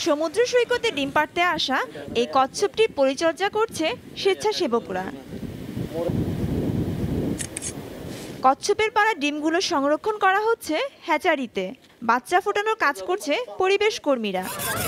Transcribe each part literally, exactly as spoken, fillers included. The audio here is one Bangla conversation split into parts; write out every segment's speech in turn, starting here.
সমুদ্র সৈকতে ডিম পাড়তে আসা এই কচ্ছপটির পরিচর্যা করছে স্বেচ্ছাসেবকরা। কচ্ছপের পাড়া ডিমগুলো সংরক্ষণ করা হচ্ছে হ্যাচারিতে। বাচ্চা ফোটানোর কাজ করছে পরিবেশ কর্মীরা।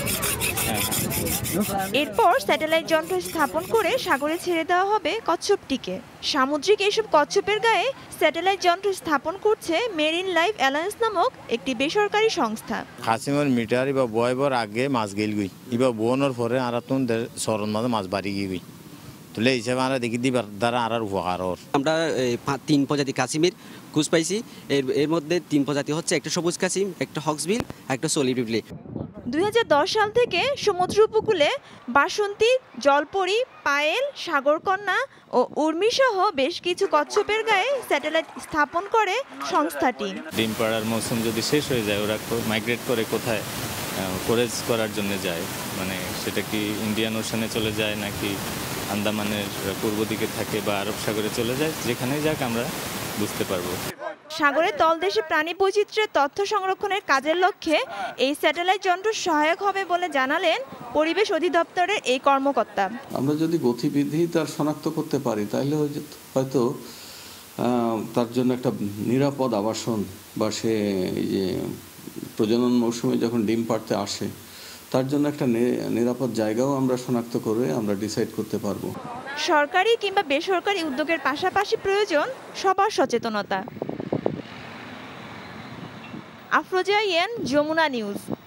এরপর স্যাটেলাইট যন্ত্র স্থাপন করে সাগরে ছেড়ে দেওয়া হবে কচ্ছপটিকে। সামুদ্রিক এইসব কচ্ছপের গায়ে স্যাটেলাইট যন্ত্র স্থাপন করছে মেরিন লাইফ অ্যালায়েন্স নামক একটি বেসরকারি সংস্থা। হাসিমর মিটার ইবা বয়বর আগে মাছ গেল গই ইবা বোনের পরে আর তুন সরন মাঝে মাছ বাড়ি গই তুলে হিসাবে আমরা দেখি দিবার দ্বারা আর উপকার। আমরা তিন প্রজাতি কাশিমের কুচ পাইছি। এর এর মধ্যে তিন প্রজাতি হচ্ছে একটা সবুজ কাশিম, একটা হক্সবিল, একটা সলিভিলি। দুই হাজার দশ সাল থেকে সমুদ্র উপকূলে বাসন্তী, জলপরি, পায়েল, সাগরকন্যা ও উর্মিসহ বেশ কিছু কচ্ছপের গায়ে স্যাটেলাইট স্থাপন করে সংস্থাটি। ডিম পাড়ার মৌসুম যদি শেষ হয়ে যায়, ওরা মাইগ্রেট করে কোথায় ফরেজ করার জন্য যায়, মানে সেটা কি ইন্ডিয়ান ওশানে চলে যায় নাকি আন্দামানের পূর্ব দিকে থাকে বা আরব সাগরে চলে যায়, যেখানেই যাক আমরা বুঝতে পারবো। সাগরের তলদেশে প্রাণী বৈচিত্র্যের তথ্য সংরক্ষণের কাজের লক্ষ্যে এই স্যাটেলাইট যন্ত্র সহায়ক হবে বলে জানালেন পরিবেশ অধিদপ্তরের এই কর্মকর্তা। আমরা যদি গতিবিধি তার শনাক্ত করতে পারি তাহলে হয়তো তার জন্য একটা নিরাপদ আবাসন বা সে এই যে প্রজনন মৌসুমে যখন ডিম পাড়তে আসে তার জন্য একটা নিরাপদ জায়গাও আমরা শনাক্ত করে আমরা ডিসাইড করতে পারবো। সরকারি কিংবা বেসরকারি উদ্যোগের পাশাপাশি প্রয়োজন সবার সচেতনতা। আফরোজা ইয়ান, যমুনা নিউজ।